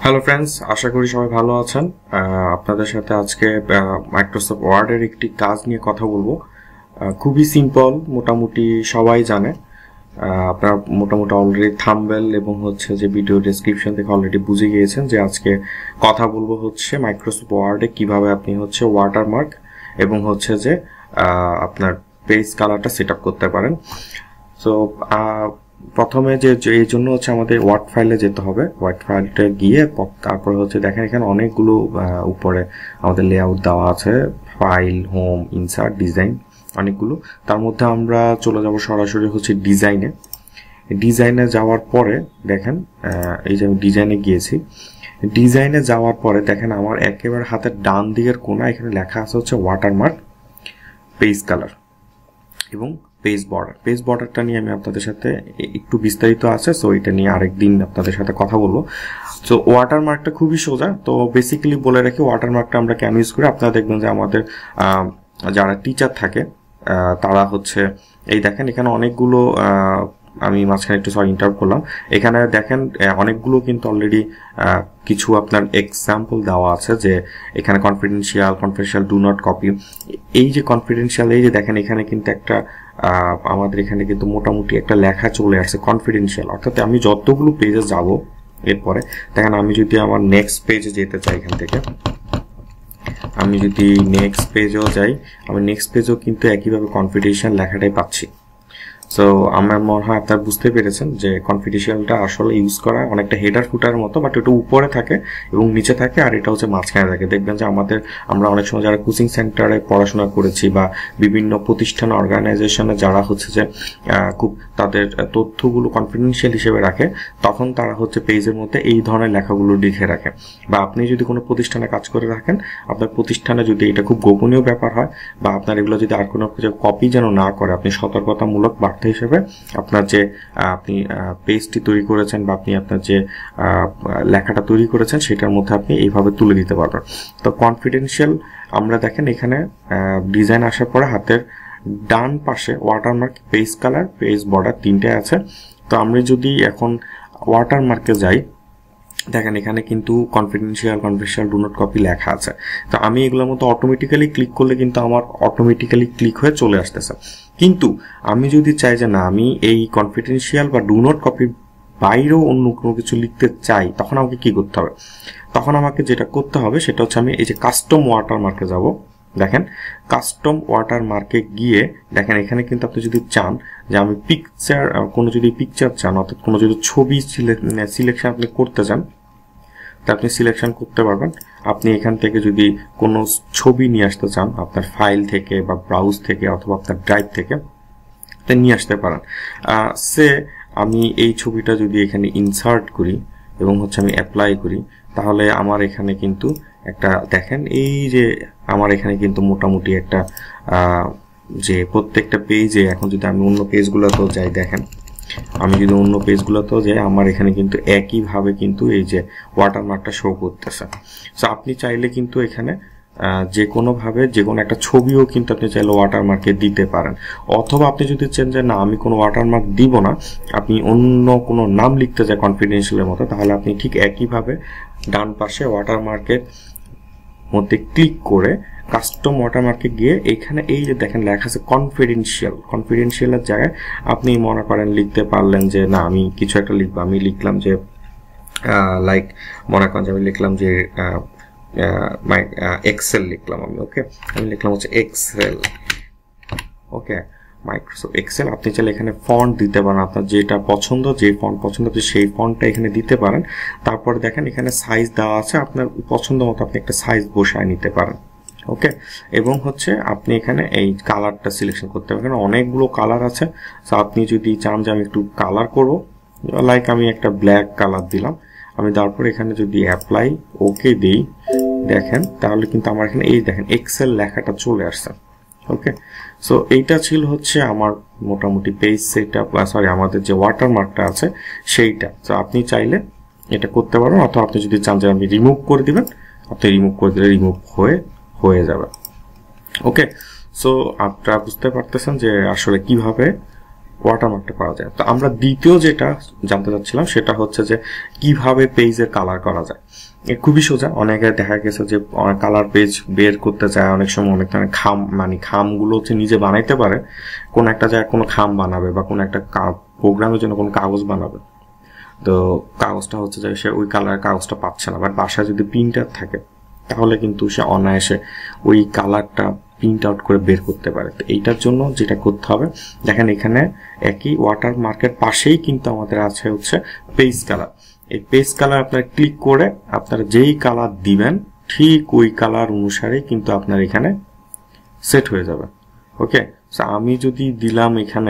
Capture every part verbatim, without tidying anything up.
Hello friends, আশা করি সবাই ভালো আছেন। আপনাদের সাথে আজকে মাইক্রোসফট ওয়ার্ডের একটি কাজ নিয়ে কথা বলবো। খুবই সিম্পল, মোটামুটি সবাই জানে। আপনারা মোটামুটি অলরেডি থাম্বনেল এবং হচ্ছে যে ভিডিও ডেসক্রিপশন থেকে অলরেডি বুঝে গিয়েছেন যে আজকে কথা বলবো হচ্ছে মাইক্রোসফট ওয়ার্ডে কিভাবে আপনি হচ্ছে ওয়াটারমার্ক এবং হচ্ছে যে আপনার পেজ কালারটা সেট আপ করতে পারেন। সো প্রথমে যে এই জন্য হচ্ছে আমাদের ওয়ার্ড ফাইলে যেতে হবে। ওয়ার্ড ফাইলটা গিয়ে তারপরে হচ্ছে দেখেন এখানে অনেকগুলো উপরে আমাদের লেআউট দেওয়া আছে, ফাইল, হোম, ইনসার্ট, ডিজাইন, অনেকগুলো। তার মধ্যে আমরা চলে যাব সরাসরি হচ্ছে ডিজাইনে। ডিজাইনে যাওয়ার পরে দেখেন এই যে আমি ডিজাইনে গিয়েছি। ডিজাইনে যাওয়ার পরে দেখেন আমার একেবারে হাতের ডান দিকের কোণা এখানে লেখা আছে হচ্ছে ওয়াটারমার্ক, পেজ কালার এবং পেজ বর্ডার। পেজ বর্ডারটা নিয়ে আমি আপনাদের সাথে একটু বিস্তারিত আছে, সো এটা নিয়ে আরেকদিন আপনাদের সাথে কথা বলবো। সো ওয়াটারমার্কটা খুবই সোজা। তো বেসিক্যালি বলে রাখি ওয়াটারমার্কটা আমরা কেন ইউজ করি। আপনারা দেখবেন যে আমাদের যারা টিচার থাকে তারা হচ্ছে এই দেখেন এখানে অনেকগুলো, আমি মাঝখানে একটু সরি ইন্টারপ্ট করলাম, এখানে দেখেন অনেকগুলো কিন্তু অলরেডি কিছু আপনার এক্সাম্পল দেওয়া আছে যে এখানে confidential, confidential, do not copy. এই যে কনফিডেন্সিয়াল, এই যে দেখেন এখানে কিন্তু একটা আমাদের এখানে কিন্তু মোটামুটি একটা লেখা চলে আসছে কনফিডেন্সিয়াল। অর্থাৎ আমি যতগুলো পেজে যাব এরপরে দেখেন আমি যদি আমার নেক্সট পেজে যেতে চাই, এখান থেকে আমি যদি নেক্সট পেজেও যাই, আমি নেক্সট পেজেও কিন্তু একইভাবে কনফিডেন্সিয়াল লেখাটাই পাচ্ছি। সো আমার মনে হয় আপনারা বুঝতে পেরেছেন যে কনফিডেন্সিয়ালটা আসলে ইউজ করা অনেকটা হেডার ফুটারের মতো, বাট এটা উপরে থাকে এবং নিচে থাকে আর এটা হচ্ছে মাঝখানে থাকে। দেখবেন যে আমাদের আমরা অনেক সময় যারা কোচিং সেন্টারে পড়াশোনা করেছি বা বিভিন্ন প্রতিষ্ঠান অর্গানাইজেশনে যারা হচ্ছে যে খুব তাদের তথ্যগুলো কনফিডেন্সিয়াল হিসেবে রাখে, তখন তারা হচ্ছে পেজের মধ্যে এই ধরনের লেখাগুলো লিখে রাখে। বা আপনি যদি কোনো প্রতিষ্ঠানে কাজ করে রাখেন, আপনার প্রতিষ্ঠানে যদি এটা খুব গোপনীয় ব্যাপার হয় বা আপনার এগুলো যদি আর কোনো কিছু কপি যেন না করে, আপনি সতর্কতামূলক বার্তা হিসেবে আপনার যে আপনি পেজটি তৈরি করেছেন বা আপনি আপনার যে লেখাটা তৈরি করেছেন সেটার মধ্যে আপনি এইভাবে তুলে দিতে পারবেন। তো কনফিডেন্সিয়াল আমরা দেখেন এখানে ডিজাইন আসার পরে হাতের ডান পাশে watermark, page colour, page border তিনটে আছে। তো আমরা যদি এখন ওয়াটারমার্কে যাই, দেখেন এখানে কিন্তু confidential, confidential, do not copy লেখা আছে। তো আমি এগুলোর মতো অটোমেটিক্যালি ক্লিক করলে কিন্তু আমার অটোমেটিক্যালি ক্লিক হয়ে চলে আসতেছে। কিন্তু আমি যদি চাই যে না আমি এই কনফিডেন্সিয়াল বা ডু নট কপি বাইরেও অন্য কোনো কিছু লিখতে চাই, তখন আমাকে কি করতে হবে? তখন আমাকে যেটা করতে হবে সেটা হচ্ছে আমি এই যে কাস্টম ওয়াটারমার্কে যাব। দেখেন কাস্টম ওয়াটারমার্কে গিয়ে দেখেন এখানে কিন্তু আপনি যদি চান যে আমি পিকচার, কোনো যদি পিকচার চান, অর্থাৎ কোনো যদি ছবি সিলেকশন আপনি করতে চান, তা আপনি সিলেকশন করতে পারবেন। আপনি এখান থেকে যদি কোনো ছবি নিয়ে আসতে চান আপনার ফাইল থেকে বা ব্রাউজ থেকে অথবা আপনার ড্রাইভ থেকে, তা নিয়ে আসতে পারেন। সে আমি এই ছবিটা যদি এখানে ইনসার্ট করি এবং হচ্ছে আমি অ্যাপ্লাই করি, তাহলে আমার এখানে কিন্তু একটা দেখেন এই যে আমার এখানে কিন্তু মোটামুটি একটা যে প্রত্যেকটা পেজে, এখন যদি আমি অন্য পেজগুলোতেও যাই, দেখেন আমি যদি অন্য পেজগুলোতেও যাই আমার এখানে কিন্তু একইভাবে কিন্তু এই যে ওয়াটারমার্কটা শো করতেছে। সো আপনি চাইলে কিন্তু এখানে যে কোনোভাবে যে কোনো একটা ছবিও কিন্তু আপনি চাইলে ওয়াটারমার্কে দিতে পারেন। অথবা আপনি যদি চান যে না আমি কোনো ওয়াটারমার্ক দিব না, আপনি অন্য কোনো নাম লিখতে চান কনফিডেন্সিয়ালের মতো, তাহলে আপনি ঠিক একইভাবে ডান পাশে ওয়াটারমার্কের মধ্যে ক্লিক করে কাস্টম ওয়াটারমার্কে গিয়ে এখানে এই যে দেখেন লেখা আছে কনফিডেন্সিয়াল, কনফিডেন্সিয়ালের জায়গায় আপনি মনে করেন লিখতে পারলেন যে না আমি কিছু একটা লিখবো। আমি লিখলাম যে লাইক মনে করেন যে আমি লিখলাম যে এক্সেল লিখলাম আমি, ওকে আমি লিখলাম হচ্ছে এক্সেল, ওকে মাইক্রোসফট এক্সেল। আপনি চাইলে এখানে ফন্ট দিতে পারেন, আপনার যেটা পছন্দ, যে ফন্ট পছন্দ আপনি সেই ফন্টটা এখানে দিতে পারেন। তারপরে দেখেন এখানে সাইজ দেওয়া আছে, আপনার পছন্দ মতো আপনি একটা সাইজ বসায় নিতে পারেন, ওকে। এবং হচ্ছে আপনি এখানে এই কালারটা সিলেকশন করতে পারেন, অনেকগুলো কালার আছে। সো আপনি যদি চান যে আমি একটু কালার করব, লাইক আমি একটা ব্ল্যাক কালার দিলাম, আমি তারপর এখানে যদি অ্যাপ্লাই ওকে দিই, দেখেন তাহলে কিন্তু আমার এখানে এই দেখেন এক্সেল লেখাটা চলে আসছে, ওকে। সো এইটা ছিল হচ্ছে আমার মোটামুটি পেজ সেটআপ, সরি আমাদের যে ওয়াটারমার্কটা আছে সেইটা। তো আপনি চাইলে এটা করতে পারেন, অথবা আপনি যদি চান যে আমি রিমুভ করে দিবেন, আপনি রিমুভ করে দিলে রিমুভ হয়ে হয়ে যাবে, ওকে। সো আপনারা বুঝতে পারতেছেন যে আসলে কিভাবে ওয়াটারমার্কটা করা যায়। তো আমরা দ্বিতীয় যেটা জানতে চাচ্ছিলাম সেটা হচ্ছে যে কিভাবে পেজের কালার করা যায়। খুবই সোজা। অনেকে দেখা গেছে যে কালার পেজ বের করতে চায়, অনেক সময় অনেক ধরনের খাম মানে খামগুলো হচ্ছে নিজে বানাইতে পারে, কোন একটা জায়গায় কোনো খাম বানাবে বা কোনো একটা প্রোগ্রামের জন্য কোনো কাগজ বানাবে, তো কাগজটা হচ্ছে যে সে ওই কালার কাগজটা পাচ্ছে না, বাট বাসায় যদি প্রিন্টার থাকে তাহলে কিন্তু সে অনায়াসে ওই কালারটা প্রিন্ট আউট করে বের করতে পারে। তো এইটার জন্য যেটা করতে হবে, দেখেন এখানে একই ওয়াটার মার্কের পাশেই কিন্তু আমাদের আছে হচ্ছে পেজ কালার। এই পেজ কালার আপনারা ক্লিক করে আপনারা যেই কালার দিবেন ঠিক ওই কালার অনুসারে কিন্তু আপনার এখানে সেট হয়ে যাবে। ওকে, সো আমি যদি দিলাম এখানে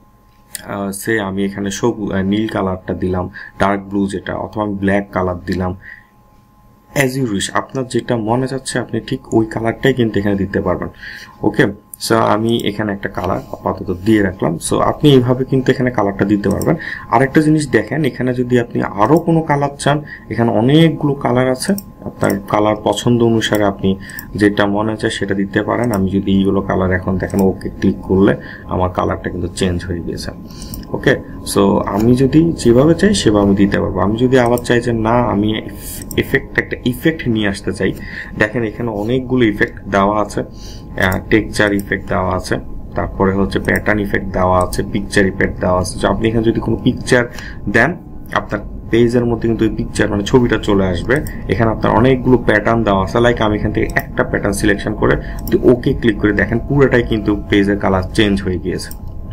সে আমি এখানে সবুজ নীল কালারটা দিলাম, ডার্ক ব্লু যেটা, অথবা আমি ব্ল্যাক কালার দিলাম, অ্যাজ ইউ উইশ, আপনার যেটা মনে যাচ্ছে আপনি ঠিক ওই কালারটাই কিন্তু এখানে দিতে পারবেন। ওকে, সো আমি এখানে একটা কালার আপাতত দিয়ে রাখলাম। সো আপনি এইভাবে কিন্তু এখানে কালারটা দিতে পারবেন। আরেকটা জিনিস দেখেন, এখানে যদি আপনি আরো কোনো কালার চান, এখানে অনেকগুলো কালার আছে, আপনার কালার পছন্দ অনুসারে আপনি যেটা মনে চায় সেটা দিতে পারেন। আমি যদি এইগুলো কালার এখন দেখেন ওকে ক্লিক করলে আমার কালারটা কিন্তু চেঞ্জ হয়ে গিয়েছে। ওকে, সো আমি যদি যেভাবে চাই সেভাবে আমি দিতে পারবো। আমি যদি আবার চাই যে না আমি ইফেক্ট একটা ইফেক্ট নিয়ে আসতে চাই, দেখেন এখানে অনেকগুলো ইফেক্ট দেওয়া আছে, টেক্সচার ইফেক্ট দেওয়া আছে, তারপরে হচ্ছে প্যাটার্ন ইফেক্ট দেওয়া আছে, পিকচার ইফেক্ট দেওয়া আছে। আপনি এখানে যদি কোনো পিকচার দেন আপনার পেজের মধ্যে কিন্তু ওই পিকচার মানে ছবিটা চলে আসবে। এখানে আপনার অনেকগুলো প্যাটার্ন দেওয়া আছে, লাইক আমি এখান থেকে একটা প্যাটার্ন সিলেকশন করে যদি ওকে ক্লিক করে দেখেন পুরোটাই কিন্তু পেজের কালার চেঞ্জ হয়ে গিয়েছে।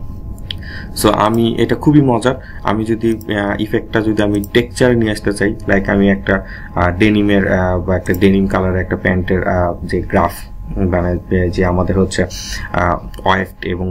সো আমি এটা খুবই মজার। আমি যদি ইফেক্টটা যদি আমি টেক্সচারে নিয়ে আসতে চাই, লাইক আমি একটা ডেনিমের বা একটা ডেনিম কালারের একটা প্যান্টের যে গ্রাফ মানে যে আমাদের হচ্ছে ওয়েফট এবং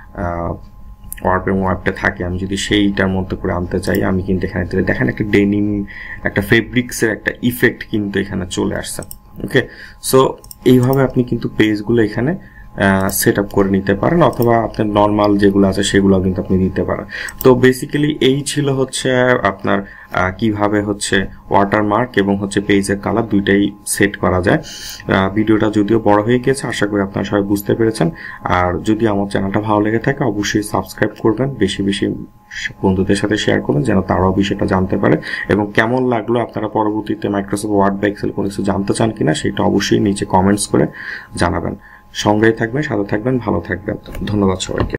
ওয়ার্প এবং ওয়েবটা থাকে, আমি যদি সেইটার মধ্যে করে আনতে চাই, আমি কিন্তু এখানে দেখেন একটা ডেনিম একটা ফেব্রিক্সের একটা ইফেক্ট কিন্তু এখানে চলে আসছে। ওকে, সো এইভাবে আপনি কিন্তু পেজগুলো এখানে সেট আপ করে নিতে পারেন, অথবা আপনার নর্মাল যেগুলো আছে সেগুলো কিন্তু আপনি দিতে পারেন। তো বেসিক্যালি এই ছিল হচ্ছে আপনার কিভাবে হচ্ছে ওয়াটারমার্ক এবং হচ্ছে পেজের কালার দুইটাই সেট করা যায়। ভিডিওটা যদিও বড় হয়ে গেছে, আশা করি আপনারা সবাই বুঝতে পেরেছেন। আর যদি আমার চ্যানেলটা ভালো লেগে থাকে অবশ্যই সাবস্ক্রাইব করবেন, বেশি বেশি বন্ধুদের সাথে শেয়ার করবেন যেন তারাও বিষয়টা জানতে পারে। এবং কেমন লাগলো আপনারা পরবর্তীতে মাইক্রোসফট ওয়ার্ড বা এক্সেল কোনো কিছু জানতে চান কিনা সেটা অবশ্যই নিচে কমেন্টস করে জানাবেন। সঙ্গেই থাকবেন, সাথে থাকবেন, ভালো থাকবেন। ধন্যবাদ সবাইকে।